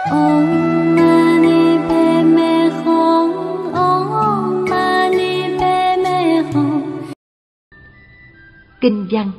Om Mani Padme Hum. Om Mani Padme Hum. Kinh văn.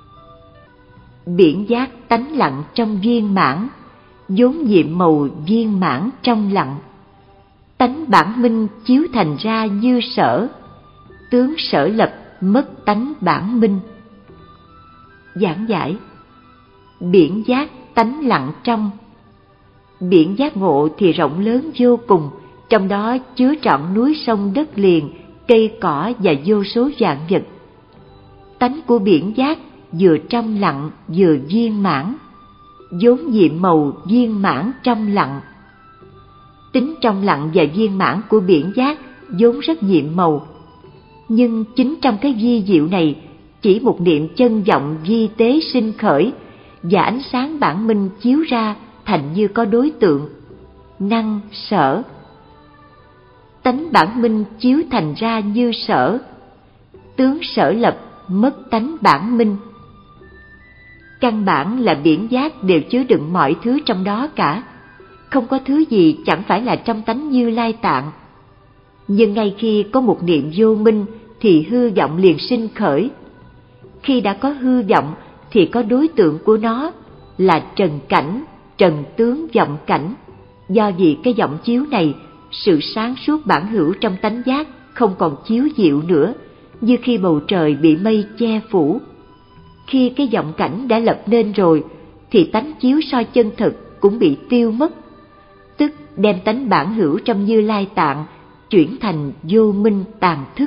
Biển giác tánh lặng trong viên mãn, vốn nhiệm màu viên mãn trong lặng. Tánh bản minh chiếu thành ra như sở, tướng sở lập mất tánh bản minh. Giảng giải. Biển giác tánh lặng trong. Biển giác ngộ thì rộng lớn vô cùng, trong đó chứa trọn núi sông đất liền, cây cỏ và vô số vạn vật. Tánh của biển giác vừa trong lặng vừa viên mãn, vốn nhiệm màu viên mãn trong lặng. Tính trong lặng và viên mãn của biển giác vốn rất nhiệm màu, nhưng chính trong cái vi diệu này, chỉ một niệm chân vọng vi tế sinh khởi và ánh sáng bản minh chiếu ra thành như có đối tượng, năng sở. Tánh bản minh chiếu thành ra như sở, tướng sở lập mất tánh bản minh. Căn bản là biển giác đều chứa đựng mọi thứ trong đó cả, không có thứ gì chẳng phải là trong tánh Như Lai Tạng. Nhưng ngay khi có một niệm vô minh thì hư vọng liền sinh khởi. Khi đã có hư vọng thì có đối tượng của nó là trần cảnh, trần tướng vọng cảnh. Do vì cái vọng chiếu này, sự sáng suốt bản hữu trong tánh giác không còn chiếu diệu nữa, như khi bầu trời bị mây che phủ. Khi cái vọng cảnh đã lập nên rồi thì tánh chiếu soi chân thực cũng bị tiêu mất, tức đem tánh bản hữu trong Như Lai Tạng chuyển thành vô minh tàn thức.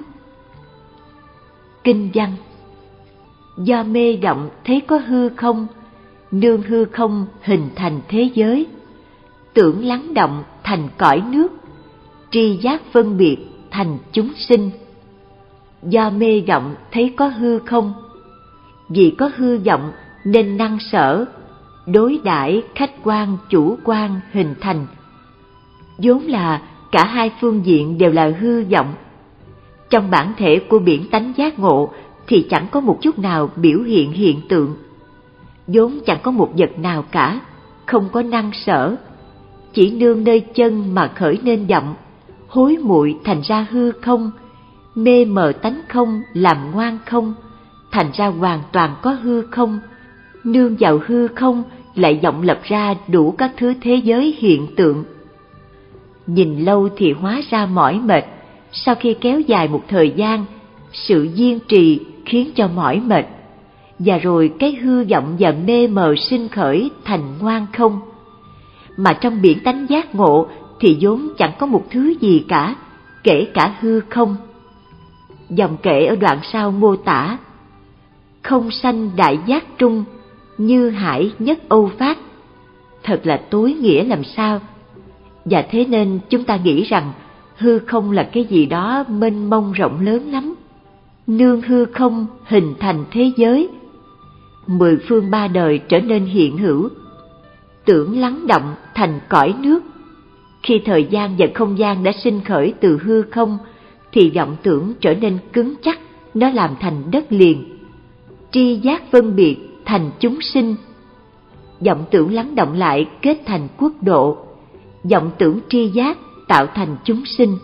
Kinh văn. Do mê vọng thấy có hư không, nương hư không hình thành thế giới. Tưởng lắng động thành cõi nước, tri giác phân biệt thành chúng sinh. Do mê vọng thấy có hư không, vì có hư vọng nên năng sở, đối đãi khách quan chủ quan hình thành. Vốn là cả hai phương diện đều là hư vọng. Trong bản thể của biển tánh giác ngộ thì chẳng có một chút nào biểu hiện hiện tượng. Vốn chẳng có một vật nào cả, không có năng sở, chỉ nương nơi chân mà khởi nên vọng, hối muội thành ra hư không, mê mờ tánh không làm ngoan không, thành ra hoàn toàn có hư không, nương vào hư không lại vọng lập ra đủ các thứ thế giới hiện tượng. Nhìn lâu thì hóa ra mỏi mệt, sau khi kéo dài một thời gian, sự kiên trì khiến cho mỏi mệt, và rồi cái hư vọng và mê mờ sinh khởi thành ngoan không. Mà trong biển tánh giác ngộ thì vốn chẳng có một thứ gì cả, kể cả hư không. Dòng kệ ở đoạn sau mô tả: không sanh đại giác trung, như hải nhất Âu phát. Thật là tối nghĩa làm sao. Và thế nên chúng ta nghĩ rằng hư không là cái gì đó mênh mông rộng lớn lắm. Nương hư không hình thành thế giới, 10 phương 3 đời trở nên hiện hữu. Tưởng lắng động thành cõi nước. Khi thời gian và không gian đã sinh khởi từ hư không thì vọng tưởng trở nên cứng chắc, nó làm thành đất liền. Tri giác phân biệt thành chúng sinh. Vọng tưởng lắng động lại kết thành quốc độ. Vọng tưởng tri giác tạo thành chúng sinh.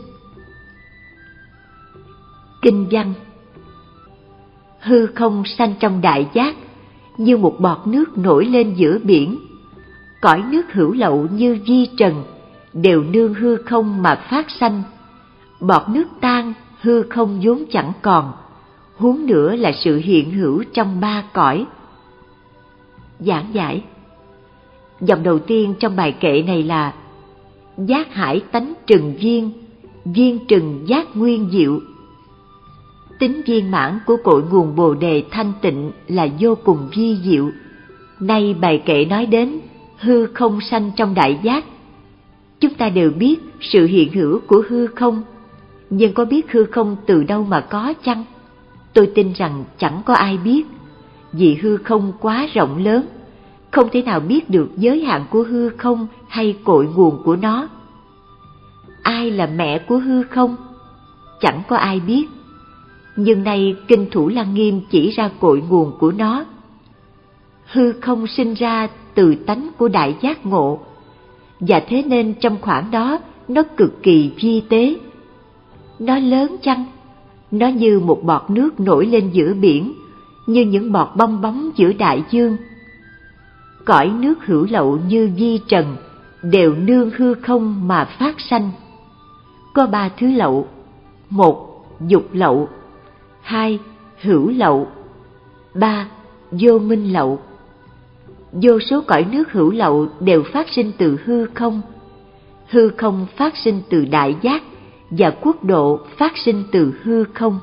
Kinh văn. Hư không sanh trong đại giác, như một bọt nước nổi lên giữa biển. Cõi nước hữu lậu như vi trần, đều nương hư không mà phát sanh. Bọt nước tan, hư không vốn chẳng còn, huống nữa là sự hiện hữu trong 3 cõi. Giảng giải. Dòng đầu tiên trong bài kệ này là: giác hải tánh trừng viên, viên trừng giác nguyên diệu. Tính viên mãn của cội nguồn Bồ đề thanh tịnh là vô cùng vi diệu. Nay bài kệ nói đến hư không sanh trong đại giác. Chúng ta đều biết sự hiện hữu của hư không, nhưng có biết hư không từ đâu mà có chăng? Tôi tin rằng chẳng có ai biết, vì hư không quá rộng lớn, không thể nào biết được giới hạn của hư không hay cội nguồn của nó. Ai là mẹ của hư không? Chẳng có ai biết. Nhưng nay Kinh Thủ Lăng Nghiêm chỉ ra cội nguồn của nó. Hư không sinh ra từ tánh của đại giác ngộ, và thế nên trong khoảng đó nó cực kỳ vi tế. Nó lớn chăng? Nó như một bọt nước nổi lên giữa biển, như những bọt bong bóng giữa đại dương. Cõi nước hữu lậu như vi trần, đều nương hư không mà phát sanh. Có 3 thứ lậu: 1. Dục lậu, 2. Hữu lậu, 3. Vô minh lậu. Vô số cõi nước hữu lậu đều phát sinh từ hư không. Hư không phát sinh từ đại giác, và quốc độ phát sinh từ hư không.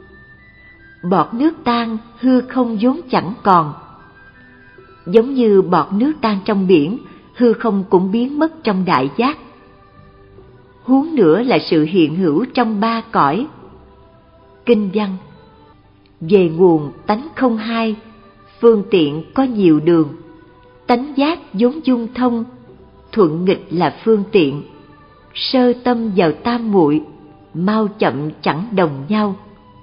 Bọt nước tan, hư không vốn chẳng còn. Giống như bọt nước tan trong biển, hư không cũng biến mất trong đại giác. Huống nữa là sự hiện hữu trong 3 cõi. Kinh văn: về nguồn tánh không hai, phương tiện có nhiều đường. Tánh giác vốn dung thông, thuận nghịch là phương tiện. Sơ tâm vào tam muội, mau chậm chẳng đồng nhau.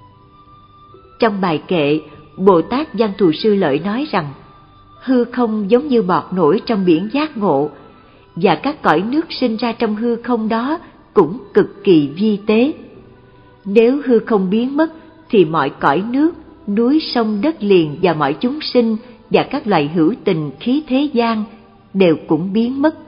Trong bài kệ, Bồ Tát Văn Thù Sư Lợi nói rằng hư không giống như bọt nổi trong biển giác ngộ, và các cõi nước sinh ra trong hư không đó cũng cực kỳ vi tế. Nếu hư không biến mất thì mọi cõi nước, núi sông đất liền và mọi chúng sinh và các loài hữu tình khí thế gian đều cũng biến mất.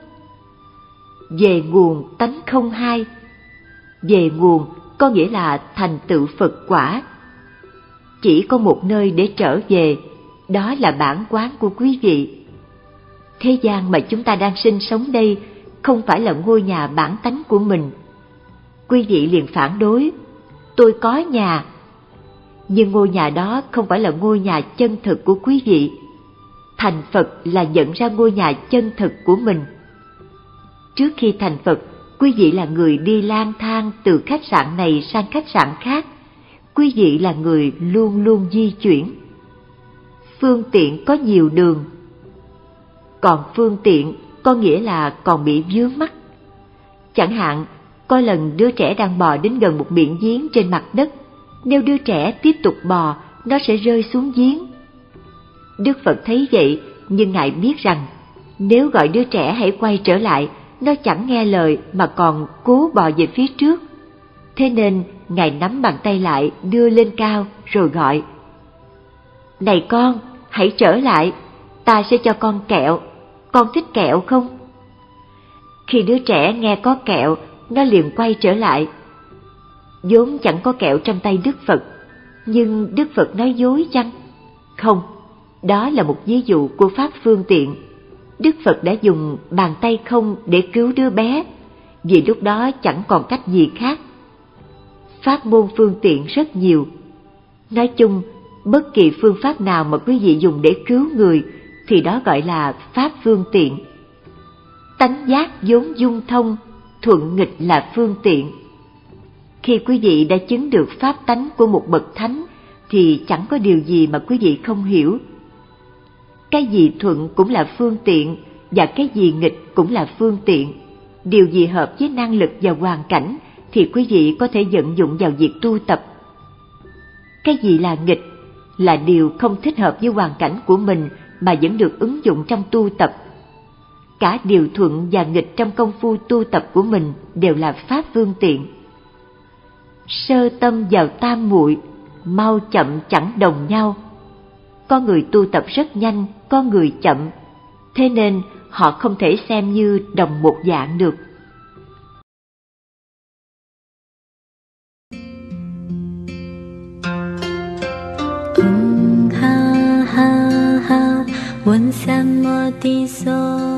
Về nguồn tánh không hai. Về nguồn có nghĩa là thành tựu Phật quả. Chỉ có một nơi để trở về, đó là bản quán của quý vị. Thế gian mà chúng ta đang sinh sống đây không phải là ngôi nhà bản tánh của mình. Quý vị liền phản đối: tôi có nhà. Nhưng ngôi nhà đó không phải là ngôi nhà chân thực của quý vị. Thành Phật là nhận ra ngôi nhà chân thực của mình. Trước khi thành Phật, quý vị là người đi lang thang từ khách sạn này sang khách sạn khác. Quý vị là người luôn luôn di chuyển. Phương tiện có nhiều đường. Còn phương tiện có nghĩa là còn bị vướng mắc. Chẳng hạn, có lần đứa trẻ đang bò đến gần một miệng giếng trên mặt đất. Nếu đứa trẻ tiếp tục bò, nó sẽ rơi xuống giếng. Đức Phật thấy vậy, nhưng Ngài biết rằng nếu gọi đứa trẻ hãy quay trở lại, nó chẳng nghe lời mà còn cố bò về phía trước. Thế nên Ngài nắm bàn tay lại đưa lên cao rồi gọi: này con, hãy trở lại, ta sẽ cho con kẹo, con thích kẹo không? Khi đứa trẻ nghe có kẹo, nó liền quay trở lại. Vốn chẳng có kẹo trong tay Đức Phật, nhưng Đức Phật nói dối chăng? Không, đó là một ví dụ của pháp phương tiện. Đức Phật đã dùng bàn tay không để cứu đứa bé, vì lúc đó chẳng còn cách gì khác. Pháp môn phương tiện rất nhiều. Nói chung, bất kỳ phương pháp nào mà quý vị dùng để cứu người thì đó gọi là pháp phương tiện. Tánh giác vốn dung thông, thuận nghịch là phương tiện. Khi quý vị đã chứng được pháp tánh của một bậc thánh thì chẳng có điều gì mà quý vị không hiểu. Cái gì thuận cũng là phương tiện, và cái gì nghịch cũng là phương tiện. Điều gì hợp với năng lực và hoàn cảnh thì quý vị có thể vận dụng vào việc tu tập. Cái gì là nghịch là điều không thích hợp với hoàn cảnh của mình mà vẫn được ứng dụng trong tu tập. Cả điều thuận và nghịch trong công phu tu tập của mình đều là pháp phương tiện. Sơ tâm vào tam muội, mau chậm chẳng đồng nhau. Có người tu tập rất nhanh, có người chậm, thế nên họ không thể xem như đồng một dạng được. Ha ha ha, 问三摩地所